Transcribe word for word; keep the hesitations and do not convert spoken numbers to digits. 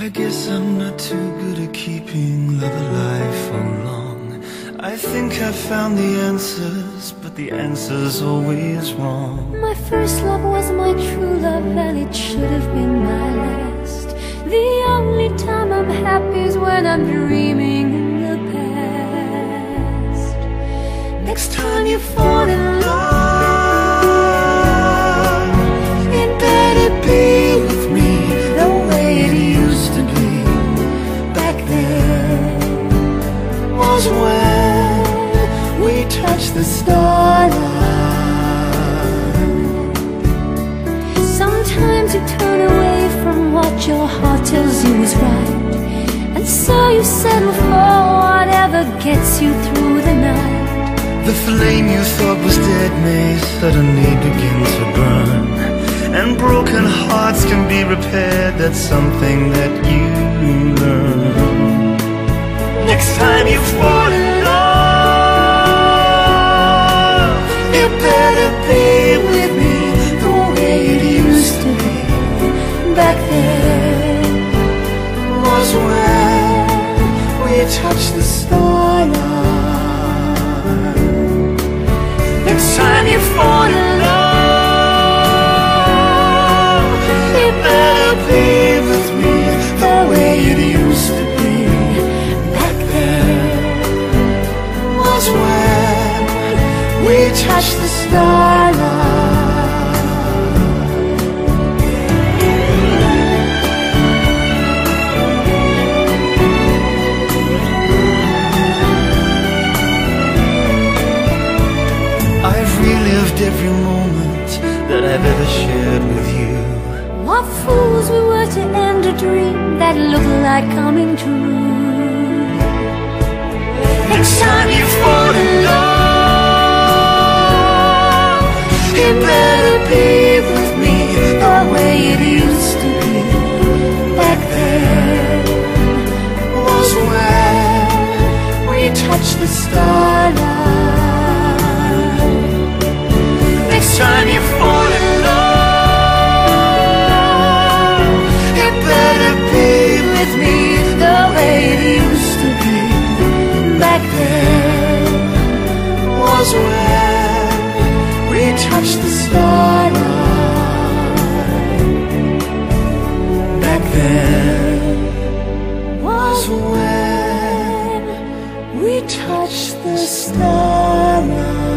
I guess I'm not too good at keeping love alive for long. I think I found the answers, but the answer's always wrong. My first love was my true love, and it should have been my last. The only time I'm happy is when I'm dreaming in the past. Next time you fall in love, it better be with me the way it used to be back then. Was when we touched the starlight. Sometimes you turn away from what your heart tells you is right, and so you settle for whatever gets you through the night. The flame you thought was dead may suddenly begin to burn, and broken hearts can be repaired. That's something that you learn. Next time you fall in love, you better be with me the way it used to be back then. Was when we touched the starlight. Next time you fall in love, you better be with me the way it used to be back then. Was when we touched the starlight. I've relived every moment that I've ever shared with you. What fools we were to end a dream that looked like coming true. Next time you fall in love, you better be with me the way it used to be back then. Was when we touched the starlight. Next time you fall in love, you better be with me the way it used to be back then. Was when we touched the starlight. Back then was when we touched the starlight.